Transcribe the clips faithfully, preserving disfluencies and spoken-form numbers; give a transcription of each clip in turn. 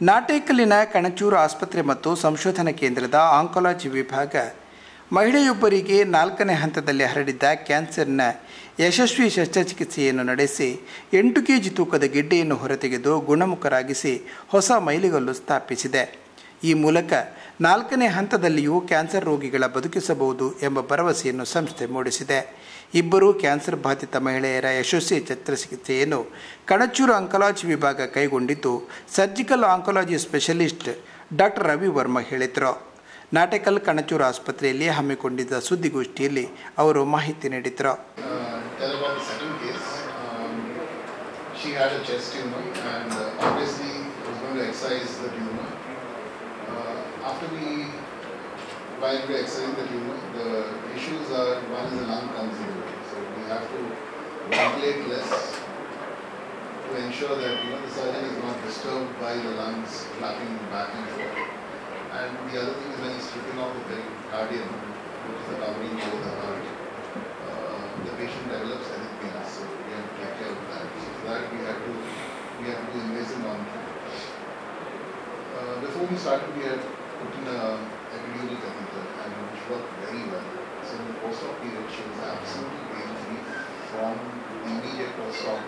ನಾಟೇಕಲ್ಲಿನ ಕಣಚೂರು ಆಸ್ಪತ್ರೆ ಮತ್ತು ಸಂಶೋಧನಾ ಕೇಂದ್ರದ ಆಂಕಾಲಜಿ ವಿಭಾಗ ಮಹಿಳೆಯೊಬ್ಬರಿಗೆ ನಾಲ್ಕನೇ ಹಂತದಲ್ಲಿ ಹರಡಿದ್ದ ಕ್ಯಾನ್ಸರ್ನ ಯಶಸ್ವಿ ಶಸ್ತ್ರಚಿಕಿತ್ಸೆಯನ್ನು ನಡೆಸಿ ಎಂಟು ಕೆಜಿ ತೂಕದ ಗೆಡ್ಡೆಯನ್ನು ಹೊರತೆಗೆದು ಗುಣಮುಖರಾಗಿಸಿ ಹೊಸ ಮೈಲಿಗಲ್ಲು ಸ್ಥಾಪಿಸಿದೆ. ಈ ಮೂಲಕ ನಾಲ್ಕನೇ ಹಂತದಲ್ಲಿಯೂ ಕ್ಯಾನ್ಸರ್ ರೋಗಿಗಳ ಬದುಕಿಸಬಹುದು ಎಂಬ ಭರವಸೆಯನ್ನು ಸಂಸ್ಥೆ ಮೂಡಿಸಿದೆ. ಇಬ್ಬರು ಕ್ಯಾನ್ಸರ್ ಬಾಧಿತ ಮಹಿಳೆಯರ ಯಶಸ್ವಿ ಶಸ್ತ್ರಚಿಕಿತ್ಸೆಯನ್ನು ಕಣಚೂರು ಆಂಕಾಲಜಿ ವಿಭಾಗ ಕೈಗೊಂಡಿದ್ದು surgical oncology specialist doctor Ravi Varma ಹೇಳಿದರು. ನಾಟೇಕಲ್ ಕಣಚೂರು ಆಸ್ಪತ್ರೆಯಲ್ಲಿ ಹಮ್ಮಿಕೊಂಡಿದ್ದ ಸುದ್ದಿಗೋಷ್ಠಿಯಲ್ಲಿ ಅವರು ಮಾಹಿತಿ ನೀಡಿದರು. After we, while we are exercising the tumor, the issues are, one is the lung comes in, so we have to ventilate less to ensure that you know the surgeon is not disturbed by the lungs flapping back and forth. And the other thing is when he's stripping off the pericardium, which is the covering over the heart, uh, the patient develops arrhythmias, so we have to take care of that. So for that we have to we have to do invasive monitoring. Uh, before we started, we had put in a epidural catheter and which worked very well. So in the post-op period, she was absolutely pain-free from the immediate post-op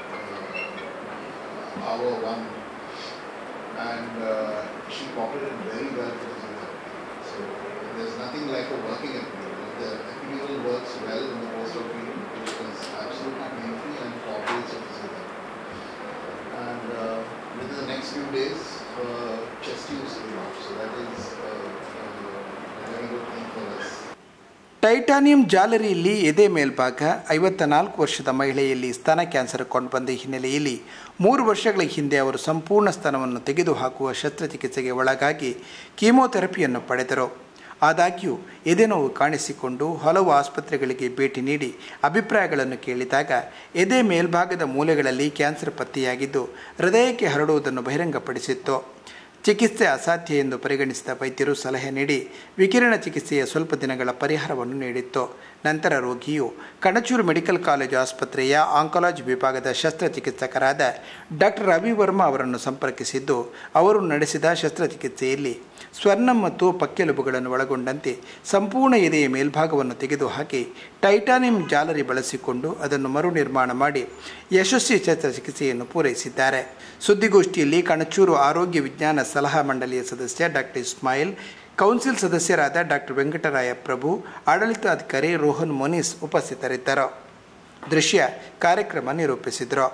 uh, hour one, and uh, she cooperated very well for the physiotherapy. So there's nothing like a working epidural. If the epidural works well in the post-op period, it was absolutely pain-free and cooperates with physiotherapy. And uh, within the next few days, Uh, chest tubes came out, so that is uh, uh, a very good thing for us. Titanium ಜಾಲರಿಯಲ್ಲಿ ಎದೆ ಮೇಲ್ಭಾಗ ಐವತ್ತ ನಾಲ್ಕು ವರ್ಷದ ಮಹಿಳೆಯಲ್ಲಿ ಸ್ತನ cancer ಕಂಡುಬಂದ ಹಿನ್ನೆಲೆಯಲ್ಲಿ ಮೂರು ವರ್ಷಗಳ ಹಿಂದೆ ಅವರು ಸಂಪೂರ್ಣ ಸ್ತನವನ್ನು ತೆಗೆದುಹಾಕುವ ಶಸ್ತ್ರಚಿಕಿತ್ಸೆಗೆ ಒಳಗಾಗಿ ಕೀಮೋಥೆರಪಿಯನ್ನು ಪಡೆದರು. ಆದಾಗ್ಯೂ ಎದೆನೋವು ಕಾಣಿಸಿಕೊಂಡು ಹಲವು ಆಸ್ಪತ್ರೆಗಳಿಗೆ ಭೇಟಿ ನೀಡಿ ಅಭಿಪ್ರಾಯಗಳನ್ನು ಕೇಳಿದಾಗ ಎದೆ ಮೇಲ್ಭಾಗದ ಮೂಲೆಗಳಲ್ಲಿ ಕ್ಯಾನ್ಸರ್ ಪತ್ತೆಯಾಗಿದ್ದು ಹೃದಯಕ್ಕೆ ಹರಡುವುದನ್ನು ಬಹಿರಂಗಪಡಿಸಿತ್ತು. ಚಿಕಿತ್ಸೆ ಅಸಾಧ್ಯ ಎಂದು ಪರಿಗಣಿಸಿದ ವೈದ್ಯರು ಸಲಹೆ ನೀಡಿ ವಿಕಿರಣ ಚಿಕಿತ್ಸೆಯ ಸ್ವಲ್ಪ ದಿನಗಳ ಪರಿಹಾರವನ್ನು ನೀಡಿತ್ತು. ನಂತರ ರೋಗಿಯು ಕಣಚೂರು ಮೆಡಿಕಲ್ ಕಾಲೇಜು ಆಸ್ಪತ್ರೆಯ ಆಂಕಾಲಜಿ ವಿಭಾಗದ ಶಸ್ತ್ರಚಿಕಿತ್ಸಕರಾದ ಡಾಕ್ಟರ್ ರವಿ ವರ್ಮಾ ಅವರನ್ನು ಸಂಪರ್ಕಿಸಿದ್ದು ಅವರು ನಡೆಸಿದ ಶಸ್ತ್ರಚಿಕಿತ್ಸೆಯಲ್ಲಿ ಸ್ವರ್ಣ ಮತ್ತು ಪಕ್ಕೆಲುಬುಗಳನ್ನು ಒಳಗೊಂಡಂತೆ ಸಂಪೂರ್ಣ ಎದೆಯ ಮೇಲ್ಭಾಗವನ್ನು ತೆಗೆದುಹಾಕಿ ಟೈಟಾನಿಯಂ ಜಾಲರಿ ಬಳಸಿಕೊಂಡು ಅದನ್ನು ಮರು ನಿರ್ಮಾಣ ಮಾಡಿ ಯಶಸ್ವಿ ಶಸ್ತ್ರಚಿಕಿತ್ಸೆಯನ್ನು ಪೂರೈಸಿದ್ದಾರೆ. ಸುದ್ದಿಗೋಷ್ಠಿಯಲ್ಲಿ ಕಣಚೂರು ಆರೋಗ್ಯ ವಿಜ್ಞಾನ ಸಲಹಾ ಮಂಡಳಿಯ ಸದಸ್ಯ ಡಾಕ್ಟರ್ ಇಸ್ಮಾಯಿಲ್, ಕೌನ್ಸಿಲ್ ಸದಸ್ಯರಾದ ಡಾಕ್ಟರ್ ವೆಂಕಟರಾಯ ಪ್ರಭು, ಆಡಳಿತಾಧಿಕಾರಿ ರೋಹನ್ ಮೊನೀಸ್ ಉಪಸ್ಥಿತರಿದ್ದರು. ದೃಶ್ಯ ಕಾರ್ಯಕ್ರಮ ನಿರೂಪಿಸಿದರು.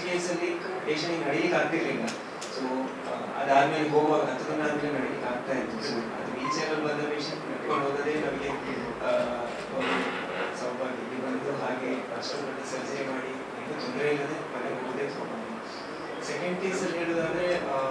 ಅದಾದ್ಮೇಲೆ ಹೋಗುವಾಗ ಹತ್ತು ದಿನ ಆದ್ಮೇಲೆ ನಡೀಲಿಕ್ಕೆ ಆಗ್ತಾ ಇತ್ತು. ಸೊ ಅದು ವೀಲ್ಚೇರಲ್ಲಿ ಬಂದ ಪೇಷಂಟ್ ನಡ್ಕೊಂಡು ಹೋಗೋದೇ ನಮಗೆ ಸೌಭಾಗ್ಯ. ಇಲ್ಲಿ ಬಂದು ಹಾಗೆ ಕಷ್ಟಪಟ್ಟು ಸರ್ಜರಿ ಮಾಡಿ ಏನು ತೊಂದರೆ ಇಲ್ಲದೆ ಮನೆಗೆ ಹೋಗೋದೇ ಸೌಭಾಗ್ಯ. ಸೆಕೆಂಡ್ ಕೇಸಲ್ಲಿ ಹೇಳೋದಾದ್ರೆ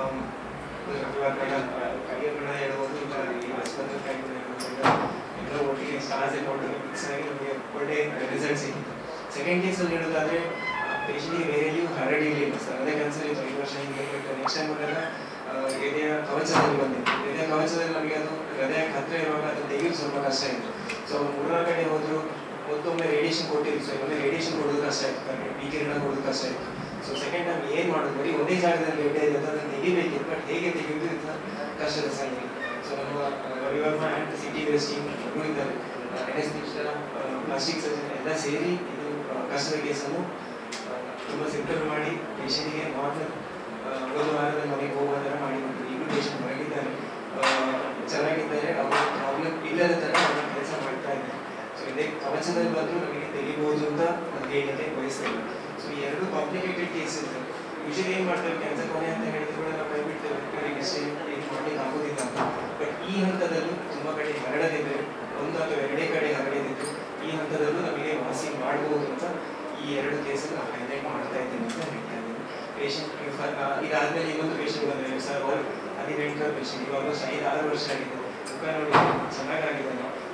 ಕೈಯ ಗುಣ ಹೇಳ್ಬೋದು, ಇಲ್ಲ ಈ ಆಸ್ಪತ್ರೆ ಕೈ ಗುಣ ಹೇಳ್ಬೋದು, ಎಲ್ಲ ಒಟ್ಟಿಗೆ ಸ್ಟಾರ್ಸ್ ಎಲ್ಲ ಒಟ್ಟಿಗೆ ಮಿಕ್ಸ್ ಆಗಿ ನಮಗೆ ಒಳ್ಳೆ ರಿಸಲ್ಟ್ ಸಿಕ್ಕಿತ್ತು. ಸೆಕೆಂಡ್ ಕೇಸಲ್ಲಿ ಹೇಳೋದಾದ್ರೆ ಪೇಷಂಟಿಗೆ ಬೇರೆ ಎಲ್ಲಿಯೂ ಹರಡಿರಲಿಲ್ಲ ಸರ್, ಅದೇ ಕ್ಯಾನ್ಸರ್ ಇತ್ತು ಐದು ವರ್ಷ ಹಿಂದೆ. ಬಟ್ ನೆಕ್ಸ್ಟ್ ಟೈಮ್ ಬಂದಾಗ ಎದೆಯ ಕವಚದಲ್ಲಿ ಬಂದಿತ್ತು. ಎದೆಯ ಕವಚದಲ್ಲಿ ನಮಗೆ ಅದು ಹೃದಯಕ್ಕೆ ಹತ್ತಿರ ಇರುವಾಗ ಅದು ತೆಗೆಯೋದು ಸ್ವಲ್ಪ ಕಷ್ಟ ಇತ್ತು. ಸೊ ಮೂರನೇ ಕಡೆ ಹೋದ್ರು ಮತ್ತೊಮ್ಮೆ ರೇಡಿಯೇಷನ್ ಕೊಟ್ಟಿದ್ರು. ಸೊ ಇನ್ನೊಮ್ಮೆ ರೇಡಿಯೇಷನ್ ಕೊಡೋದು ಕಷ್ಟ ಇತ್ತು, ವಿಕಿರಣ ಕೊಡೋದು ಕಷ್ಟ ಇತ್ತು. ಸೊ ಸೆಕೆಂಡ್ ಟೈಮ್ ಏನು ಮಾಡೋದು, ಬರೀ ಒಂದೇ ಜಾಗದಲ್ಲಿ ಎಡೆ ಇದೆ ಅದನ್ನು ತೆಗಿಬೇಕಿತ್ತು, ಬಟ್ ಹೇಗೆ ತೆಗೆಯೋದು ಅಂತ ಕಷ್ಟದ ಸಂಖ್ಯೆ. ಸೊ ನಮ್ಮ Ravivarma and CT VS team ಇದ್ದಾರೆ, ಎನೆಸ್ಥೆಟಿಸ್ಟ್ ಪ್ಲಾಸ್ಟಿಕ್ ಸರ್ಜನ್ ಎಲ್ಲ ಸೇರಿ ಇದು ಕಷ್ಟದ ಕೇಸನ್ನು ತುಂಬ ಸಿಂಪಲ್ ಮಾಡಿ ಪೇಷಂಟಿಗೆ ನಾರ್ಮಲ್ ಒಂದು ವಾರದಲ್ಲಿ ಮನೆಗೆ ಹೋಗುವ ಥರ ಮಾಡಿ ಕೊಟ್ಟು ಈಗಲೂ ಪೇಷಂಟ್ ಹೊರಗಿದ್ದಾರೆ, ಚೆನ್ನಾಗಿದ್ದಾರೆ, ಅವರ ಪ್ರಾಬ್ಲಮ್ ಇಲ್ಲದ ಥರ ಅವರ ಕೆಲಸ ಮಾಡ್ತಾ ಇದ್ದಾರೆ. ಸೊ ಇದೇ ಕವಚದಲ್ಲಿ ಬಂದರೂ ನಮಗೆ ತೆಗಿಬಹುದು ಅಂತ ನಾನು ಹೇಳಲಿಕ್ಕೆ ಬಯಸ್ತೇವೆ. ಸೊ ಈ ಎರಡು ಕಾಂಪ್ಲಿಕೇಟೆಡ್ ಕೇಸ್ ಇರ್ತವೆ. ಯೂಶಲಿ ಏನು ಮಾಡ್ತೇವೆ, ಕ್ಯಾನ್ಸರ್ ಕೊನೆ ಅಂತ ಹೇಳಿದ್ರು ಕೂಡ ನಾವು ಕೈ ಬಿಡ್ತೇವೆ, ಇವರಿಗೆ ಇಷ್ಟೇ ಏನು ಮಾಡಲಿಕ್ಕೆ ಆಗೋದಿಲ್ಲ ಅಂತ. ಬಟ್ ಈ ಹಂತದಲ್ಲೂ ತುಂಬ ಕಡೆ ಹರಡದಿದ್ದರೆ, ಒಂದು ಅಥವಾ ಎರಡೇ ಕಡೆ ಹರಡದಿದ್ದರೆ ಈ ಹಂತದಲ್ಲೂ ನಮಗೆ ವಾಸಿ ಮಾಡಬಹುದು ಅಂತ ಈ ಎರಡು ಕೇಸನ್ನು ನಾವು ಹೈಲೈಟ್ ಮಾಡ್ತಾ ಇದ್ದೇನೆ ಅಂತ ಹೇಳ್ತಾ ಇದ್ದೀನಿ. ಪೇಷಂಟ್ ಇದಾದ್ಮೇಲೆ ಇನ್ನೊಂದು ಪೇಷಂಟ್ ಬಂದರೆ ಸರ್ ಅವರು ಹದಿನೆಂಟರ ಪೇಷಂಟ್, ಇವಾಗ ಐದು ಆರು ವರ್ಷ ಆಗಿದೆ, ಮುಖ ನೋಡಿ ಚೆನ್ನಾಗಾಗಿದ್ದಾನೆ.